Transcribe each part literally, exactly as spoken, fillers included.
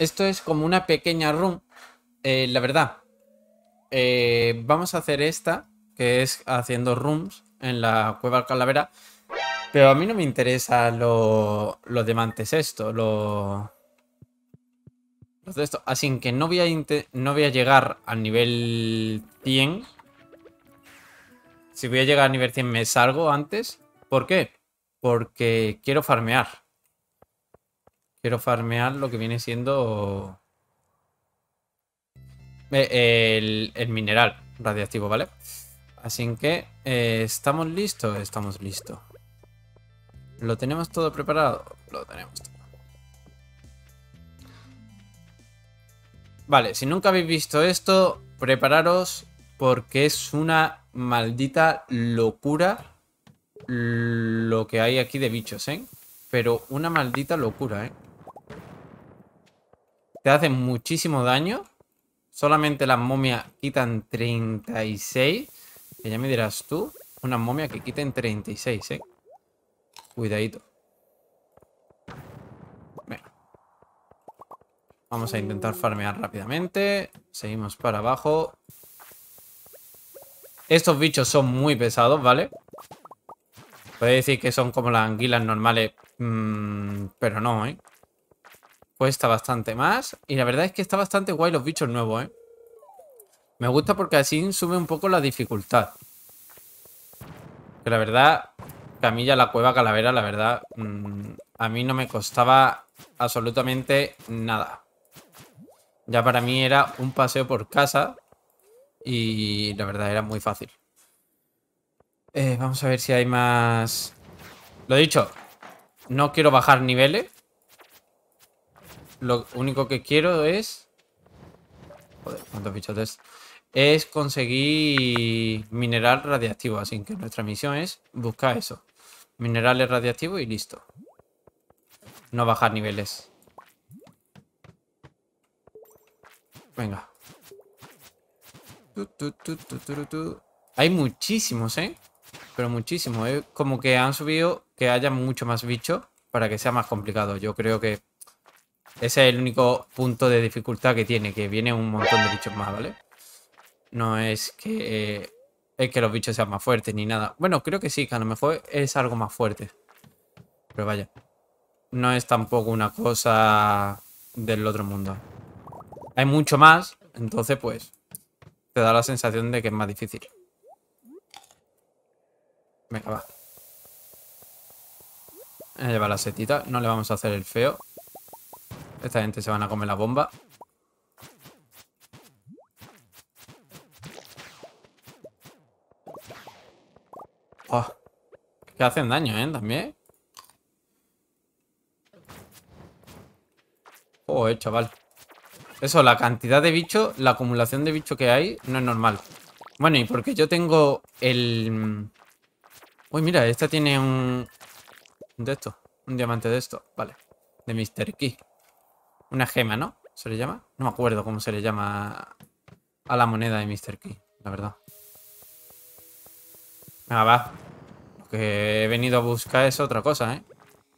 esto es como una pequeña run. Eh, la verdad, eh, vamos a hacer esta, que es haciendo rooms en la cueva calavera. Pero a mí no me interesa lo, los diamantes esto, lo, los de esto. Así que no voy a, inte- no voy a llegar al nivel cien. Si voy a llegar al nivel cien me salgo antes. ¿Por qué? Porque quiero farmear. Quiero farmear lo que viene siendo eh, el, el mineral radiactivo, ¿vale? Así que, eh, ¿estamos listos? Estamos listos. ¿Lo tenemos todo preparado? Lo tenemos todo. Vale, si nunca habéis visto esto, prepararos porque es una maldita locura lo que hay aquí de bichos, ¿eh? Pero una maldita locura, ¿eh? Te hacen muchísimo daño. Solamente las momias quitan treinta y seis. Que ya me dirás tú, una momia que quiten treinta y seis, ¿eh? Cuidadito. Venga. Vamos a intentar farmear rápidamente. Seguimos para abajo. Estos bichos son muy pesados, ¿vale? Podéis decir que son como las anguilas normales, mmm, pero no, ¿eh? Cuesta bastante más. Y la verdad es que está bastante guay los bichos nuevos, ¿eh? Me gusta porque así sube un poco la dificultad. Que la verdad, Camilla, la cueva calavera, la verdad, mmm, a mí no me costaba absolutamente nada. Ya para mí era un paseo por casa y la verdad era muy fácil. Eh, vamos a ver si hay más... Lo dicho, no quiero bajar niveles. Lo único que quiero es... Joder, ¿cuántos bichos es? Es conseguir mineral radiactivo. Así que nuestra misión es buscar eso. Minerales radiactivos y listo. No bajar niveles. Venga. Tu, tu, tu, tu, tu, tu. Hay muchísimos, ¿eh? Pero muchísimos. ¿eh? Como que han subido que haya mucho más bichos para que sea más complicado. Yo creo que ese es el único punto de dificultad que tiene, que viene un montón de bichos más, ¿vale? No es que, eh, es que los bichos sean más fuertes ni nada. Bueno, creo que sí, que a lo mejor es algo más fuerte. Pero vaya, no es tampoco una cosa del otro mundo. Hay mucho más, entonces pues te da la sensación de que es más difícil. Venga, va. Voy a llevar la setita, no le vamos a hacer el feo. Esta gente se van a comer la bomba. Oh, que hacen daño, ¿eh? También. Joder, chaval. Eso, la cantidad de bichos, la acumulación de bichos que hay, no es normal. Bueno, y porque yo tengo el... Uy, mira, esta tiene un... De esto. Un diamante de esto. Vale. De míster Key. Una gema, ¿no? ¿Se le llama? No me acuerdo cómo se le llama a la moneda de míster Key, la verdad. Venga, va. Lo que he venido a buscar es otra cosa, ¿eh?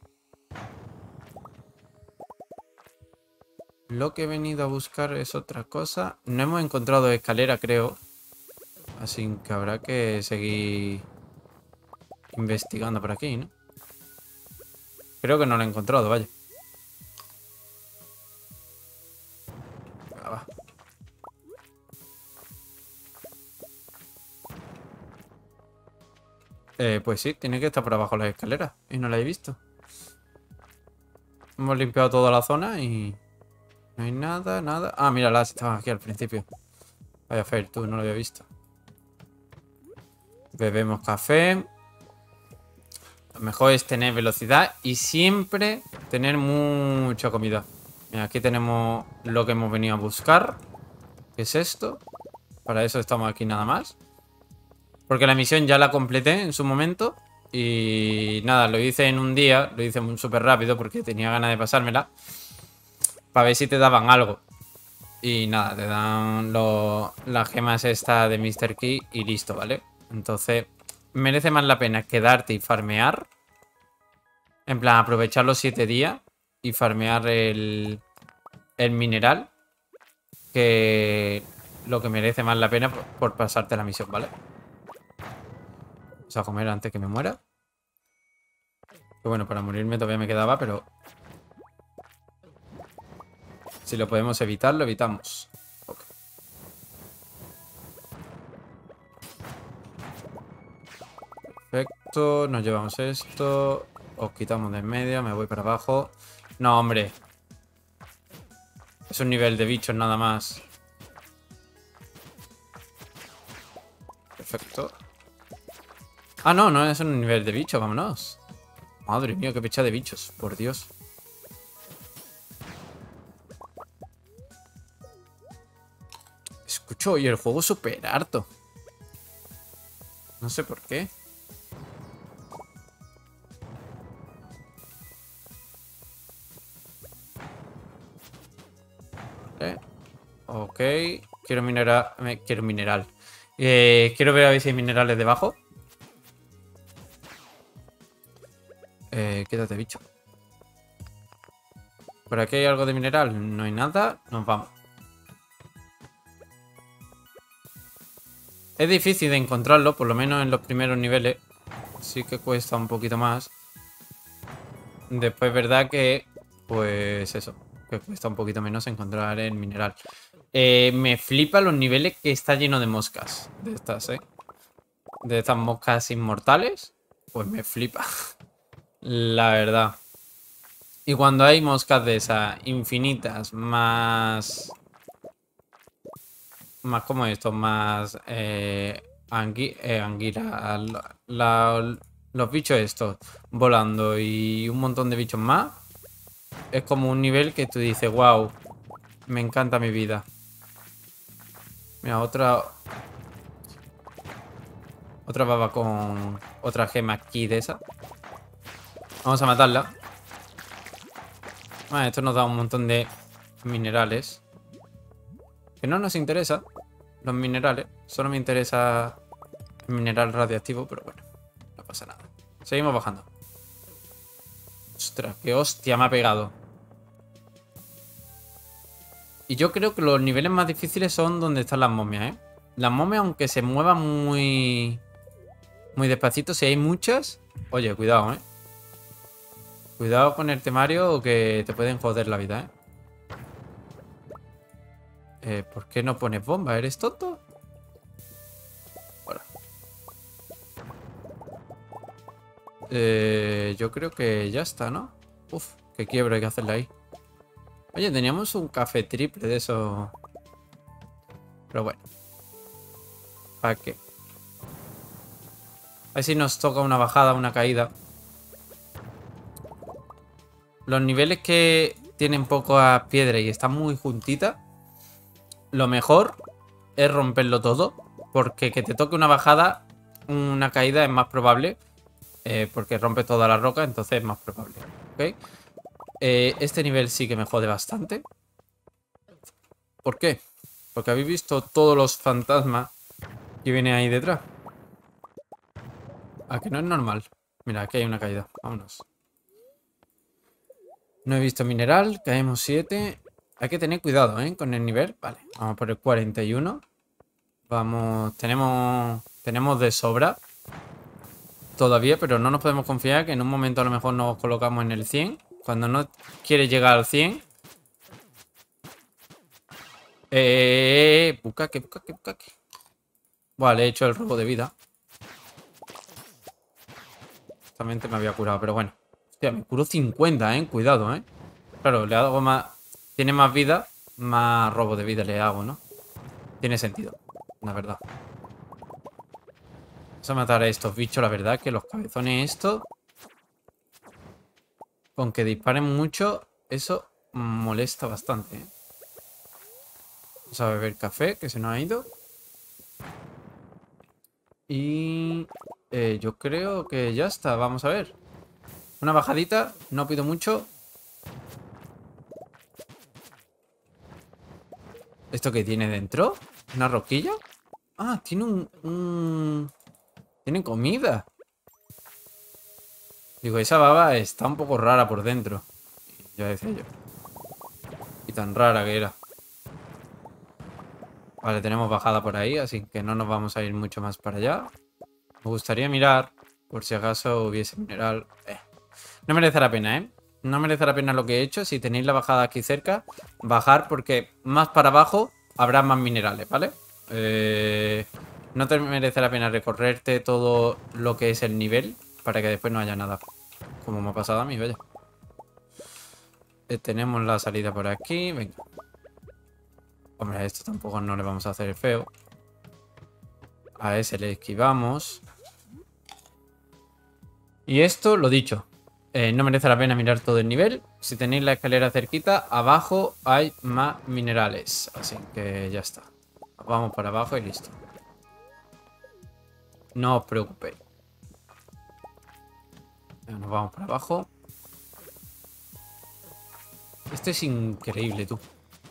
Lo que he venido a buscar es otra cosa. No hemos encontrado escalera, creo. Así que habrá que seguir investigando por aquí, ¿no? Creo que no lo he encontrado, vaya. Venga, va. Eh, pues sí, tiene que estar por abajo las escaleras. Y no la he visto. Hemos limpiado toda la zona y... No hay nada, nada. Ah, mira, las estaban aquí al principio. Vaya fail, tú, no lo había visto. Bebemos café. Lo mejor es tener velocidad y siempre tener mucha comida. Mira, aquí tenemos lo que hemos venido a buscar. ¿Qué es esto? Para eso estamos aquí nada más. Porque la misión ya la completé en su momento. Y nada, lo hice en un día. Lo hice súper rápido porque tenía ganas de pasármela. Para ver si te daban algo. Y nada, te dan lo, las gemas esta de míster Key y listo, ¿vale? Entonces, merece más la pena quedarte y farmear. En plan, aprovechar los siete días y farmear el, el mineral que lo que merece más la pena por, por pasarte la misión, ¿vale? Vamos a comer antes que me muera. Que bueno, para morirme todavía me quedaba, pero si lo podemos evitar, lo evitamos. Okay. Perfecto, nos llevamos esto. Os quitamos de en medio, me voy para abajo. No, hombre. Es un nivel de bichos nada más. Perfecto. Ah, no, no es un nivel de bichos, vámonos. Madre mía, qué pecha de bichos, por Dios. Escucho hoy el juego súper harto. No sé por qué. ¿Eh? Ok. Quiero mineral. Me... Quiero mineral. Eh, quiero ver a ver si hay minerales debajo. Eh, quédate, bicho. ¿Por aquí hay algo de mineral? No hay nada. Nos vamos. Es difícil de encontrarlo, por lo menos en los primeros niveles. Sí que cuesta un poquito más. Después, verdad que... Pues eso. Que cuesta un poquito menos encontrar el mineral. Eh, me flipa los niveles que está lleno de moscas. De estas, ¿eh? De estas moscas inmortales. Pues me flipa. La verdad. Y cuando hay moscas de esas infinitas, más... Más como esto, más... Eh, angui eh, anguila. La, la, los bichos estos volando y un montón de bichos más. Es como un nivel que tú dices, wow, me encanta mi vida. Mira, otra... Otra baba con otra gema aquí de esa. Vamos a matarla. Vale, esto nos da un montón de minerales. Que no nos interesa los minerales. Solo me interesa el mineral radiactivo, pero bueno, no pasa nada. Seguimos bajando. Ostras, qué hostia me ha pegado. Y yo creo que los niveles más difíciles son donde están las momias, ¿eh? Las momias, aunque se muevan muy... Muy despacito, si hay muchas... Oye, cuidado, ¿eh? Cuidado con el temario que te pueden joder la vida, ¿eh? Eh, ¿por qué no pones bomba? ¿Eres tonto? Bueno. Eh, yo creo que ya está, ¿no? Uf, qué quiebra hay que hacerle ahí. Oye, teníamos un café triple de eso. Pero bueno. ¿Para qué? A ver si nos toca una bajada, una caída. Los niveles que tienen poca piedra y están muy juntitas, lo mejor es romperlo todo. Porque que te toque una bajada, una caída es más probable. Eh, porque rompe toda la roca, entonces es más probable. ¿Ok? Eh, este nivel sí que me jode bastante. ¿Por qué? Porque habéis visto todos los fantasmas que vienen ahí detrás. ¿A que no es normal? Mira, aquí hay una caída. Vámonos. No he visto mineral. Caemos siete. Hay que tener cuidado, ¿eh? Con el nivel. Vale, vamos por el cuarenta y uno. Vamos, tenemos, tenemos de sobra todavía, pero no nos podemos confiar que en un momento a lo mejor nos colocamos en el cien. Cuando no quiere llegar al cien. Eh, bucaque, bucaque, bucaque. Vale, he hecho el robo de vida. Justamente me había curado, pero bueno. Hostia, me curó cincuenta, ¿eh? Cuidado, ¿eh? Claro, le hago más... Tiene más vida, más robo de vida le hago, ¿no? Tiene sentido, la verdad. Vamos a matar a estos bichos, la verdad, que los cabezones estos... Con que disparen mucho, eso molesta bastante, ¿eh? Vamos a beber café, que se nos ha ido. Y... Eh, yo creo que ya está, vamos a ver. Una bajadita, no pido mucho. ¿Esto qué tiene dentro? ¿Una roquilla? Ah, tiene un... un... Tiene comida. Digo, esa baba está un poco rara por dentro. Ya decía yo. tan rara que era. Vale, tenemos bajada por ahí, así que no nos vamos a ir mucho más para allá. Me gustaría mirar, por si acaso hubiese mineral. Eh. No merece la pena, ¿eh? No merece la pena lo que he hecho. Si tenéis la bajada aquí cerca, bajar porque más para abajo habrá más minerales, ¿vale? Eh, no te merece la pena recorrerte todo lo que es el nivel para que después no haya nada. Como me ha pasado a mí, vaya. Eh, tenemos la salida por aquí. Venga. Hombre, a esto tampoco no le vamos a hacer el feo. A ese le esquivamos. Y esto, lo dicho. Eh, no merece la pena mirar todo el nivel. Si tenéis la escalera cerquita, abajo hay más minerales. Así que ya está. Vamos para abajo y listo. No os preocupéis. Nos vamos para abajo. Esto es increíble, tú.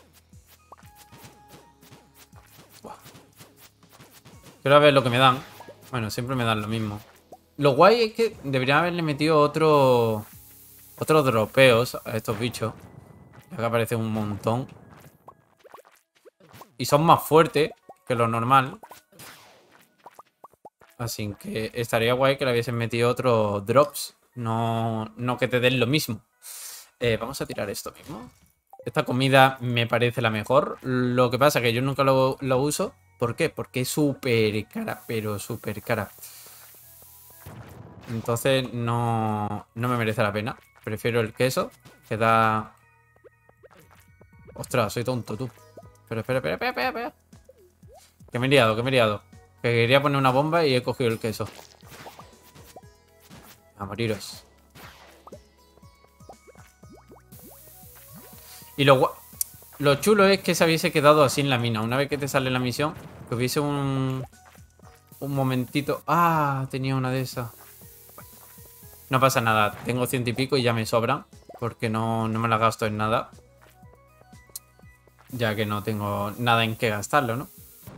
Buah. Quiero ver lo que me dan. Bueno, siempre me dan lo mismo. Lo guay es que debería haberle metido otro... Otros dropeos a estos bichos. Ya que aparecen un montón. Y son más fuertes que lo normal. Así que estaría guay que le hubiesen metido otros drops. No, no que te den lo mismo. Eh, vamos a tirar esto mismo. Esta comida me parece la mejor. Lo que pasa es que yo nunca lo, lo uso. ¿Por qué? Porque es súper cara, pero súper cara. Entonces no, no me merece la pena. Prefiero el queso, que da... Ostras, soy tonto, tú. Pero espera, espera, espera, espera, espera. Que me he liado, que me he liado. Que quería poner una bomba y he cogido el queso. A moriros. Y lo, lo chulo es que se hubiese quedado así en la mina. Una vez que te sale la misión, que hubiese un... Un momentito. Ah, tenía una de esas. No pasa nada. Tengo ciento y pico y ya me sobran. Porque no, no me la gasto en nada. Ya que no tengo nada en qué gastarlo, ¿no?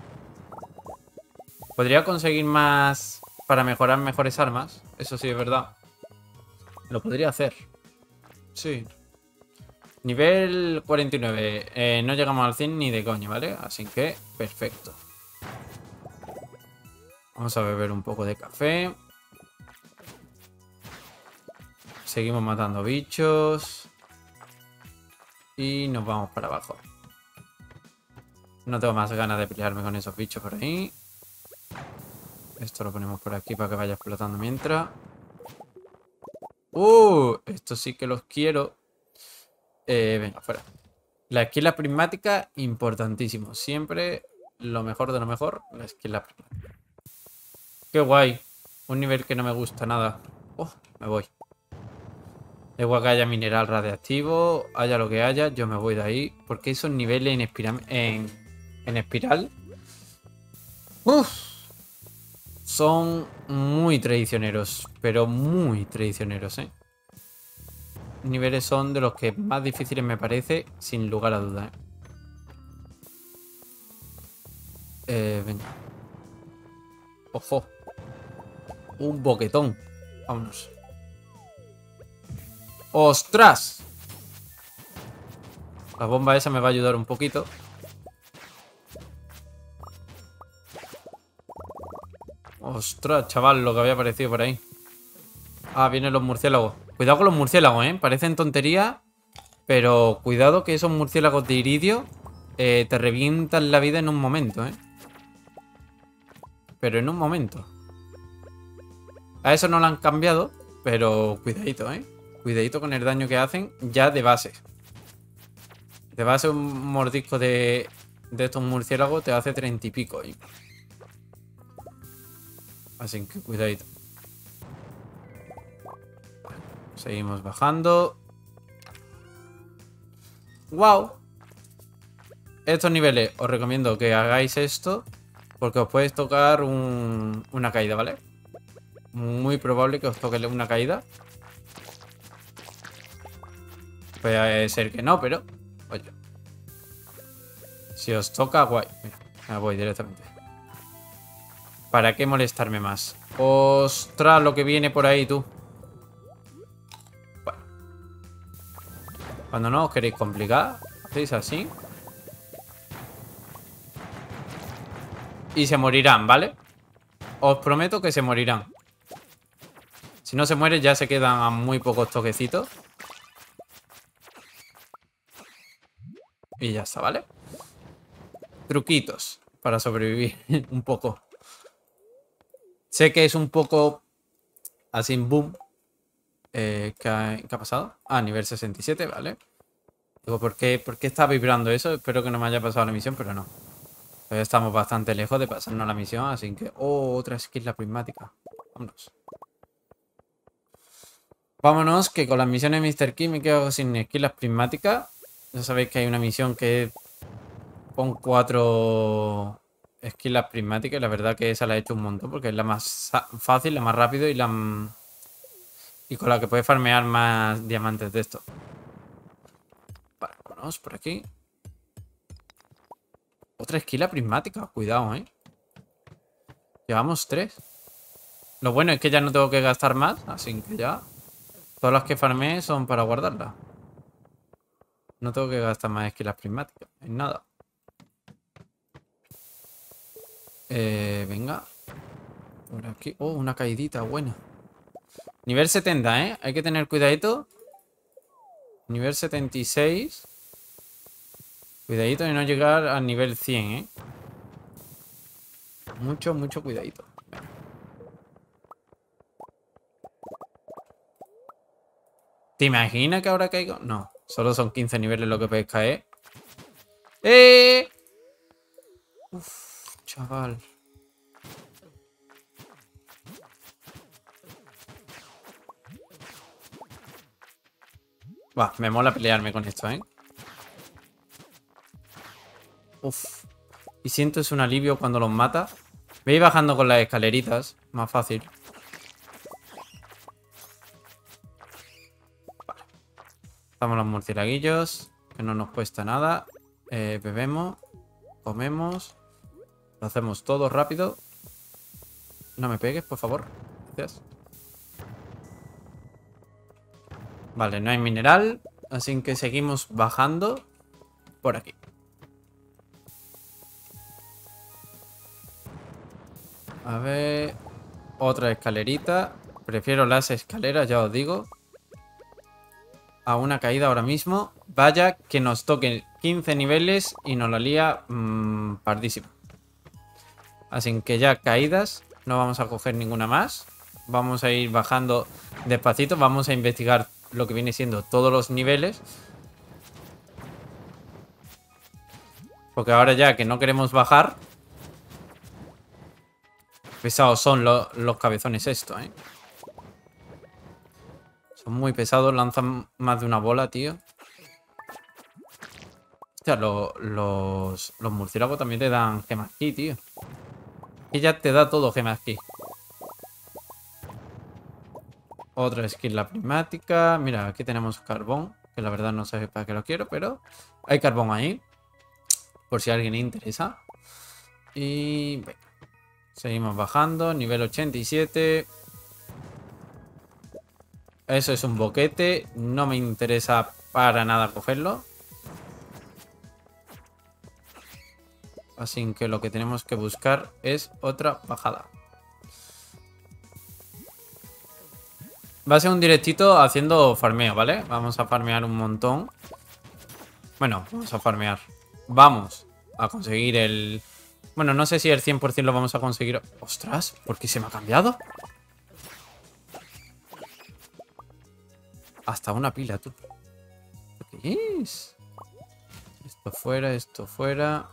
Podría conseguir más para mejorar mejores armas. Eso sí es verdad. Lo podría hacer. Sí. Nivel cuarenta y nueve. Eh, no llegamos al cien ni de coña, ¿vale? Así que, perfecto. Vamos a beber un poco de café. Seguimos matando bichos. Y nos vamos para abajo. No tengo más ganas de pelearme con esos bichos por ahí. Esto lo ponemos por aquí para que vaya explotando mientras. ¡Uh! Estos sí que los quiero. Eh, venga, fuera. La esquila prismática, importantísimo. Siempre lo mejor de lo mejor, la esquila prismática. ¡Qué guay! Un nivel que no me gusta nada. ¡Oh! Me voy. Da igual que haya mineral radiactivo, haya lo que haya, yo me voy de ahí. Porque esos niveles en espiral... En, en espiral... ¡Uf! Son muy traicioneros. Pero muy traicioneros, ¿eh? Niveles son de los que más difíciles me parece, sin lugar a dudas, ¿eh? Eh, venga. ¡Ojo! Un boquetón. Vámonos. ¡Ostras! La bomba esa me va a ayudar un poquito. ¡Ostras, chaval! Lo que había aparecido por ahí. Ah, vienen los murciélagos. Cuidado con los murciélagos, ¿eh? Parecen tonterías. Pero cuidado que esos murciélagos de iridio eh, te revientan la vida en un momento, ¿eh? Pero en un momento. A eso no lo han cambiado. Pero cuidadito, ¿eh? Cuidadito con el daño que hacen ya de base. De base un mordisco de, de estos murciélagos te hace treinta y pico. ¿eh? Así que cuidadito. Seguimos bajando. ¡Wow! Estos niveles os recomiendo que hagáis esto. Porque os puede tocar un, una caída, ¿vale? Muy probable que os toque una caída. Puede ser que no, pero... Oye. Si os toca, guay. Mira, me voy directamente. ¿Para qué molestarme más? ¡Ostras! Lo que viene por ahí, tú. Bueno. Cuando no os queréis complicar, hacéis así. Y se morirán, ¿vale? Os prometo que se morirán. Si no se muere ya se quedan a muy pocos toquecitos. Y ya está, ¿vale? Truquitos para sobrevivir un poco. Sé que es un poco así, boom. Eh, ¿qué, ha, ¿Qué ha pasado? Ah, nivel sesenta y siete, ¿vale? Digo, ¿por qué, ¿por qué está vibrando eso? Espero que no me haya pasado la misión, pero no. Todavía estamos bastante lejos de pasarnos la misión, así que... Oh, otra skill, la prismática. Vámonos. Vámonos, que con las misiones de míster Key me quedo sin esquilas prismáticas. Ya sabéis que hay una misión que con cuatro esquilas prismáticas. Y la verdad que esa la he hecho un montón porque es la más fácil, la más rápido y la... Y con la que puedes farmear más diamantes de esto. Vale, vámonos por aquí. Otra esquila prismática. Cuidado, ¿eh? Llevamos tres. Lo bueno es que ya no tengo que gastar más. Así que ya... Todas las que farmé son para guardarlas. No tengo que gastar más esquilas prismáticas. En nada. Eh, venga. Por aquí. Oh, una caidita buena. Nivel setenta, ¿eh? Hay que tener cuidadito. Nivel setenta y seis. Cuidadito de no llegar al nivel cien, ¿eh? Mucho, mucho cuidadito. ¿Te imaginas que ahora caigo? No, solo son quince niveles lo que puedes caer. ¡Eh! Uf, chaval. Va, me mola pelearme con esto, ¿eh? Uf. Y siento es un alivio cuando los mata. Voy a ir bajando con las escaleritas. Más fácil. Vale. Estamos los murcielaguillos. Que no nos cuesta nada. Eh, bebemos. Comemos. Lo hacemos todo rápido. No me pegues, por favor. Gracias. Vale, no hay mineral. Así que seguimos bajando por aquí. A ver... Otra escalerita. Prefiero las escaleras, ya os digo. A una caída ahora mismo. Vaya que nos toquen quince niveles y nos la lía mmm, pardísimo. Así que ya caídas. No vamos a coger ninguna más. Vamos a ir bajando despacito. Vamos a investigar lo que viene siendo todos los niveles. Porque ahora ya que no queremos bajar... Pesados son lo, los cabezones esto, ¿eh? Son muy pesados. Lanzan más de una bola, tío. Hostia, lo, los, los murciélagos también te dan gemas aquí, tío. Y ya te da todo gemas aquí. Otra skin, la prismática. Mira, aquí tenemos carbón. Que la verdad no sé para qué lo quiero, pero hay carbón ahí. Por si a alguien le interesa. Y venga. Seguimos bajando. Nivel ochenta y siete. Eso es un boquete. No me interesa para nada cogerlo. Así que lo que tenemos que buscar es otra bajada. Va a ser un directito haciendo farmeo, ¿vale? Vamos a farmear un montón. Bueno, vamos a farmear. Vamos a conseguir el... Bueno, no sé si el cien por cien lo vamos a conseguir. ¡Ostras! ¿Por qué se me ha cambiado? Hasta una pila, tú. ¿Qué es? Esto fuera, esto fuera.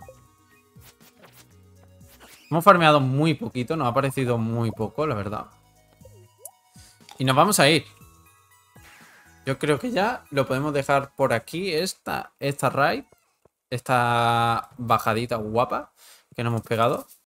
Hemos farmeado muy poquito. Nos ha parecido muy poco, la verdad. Y nos vamos a ir. Yo creo que ya lo podemos dejar por aquí. Esta, esta raid. Esta bajadita guapa que nos hemos pegado.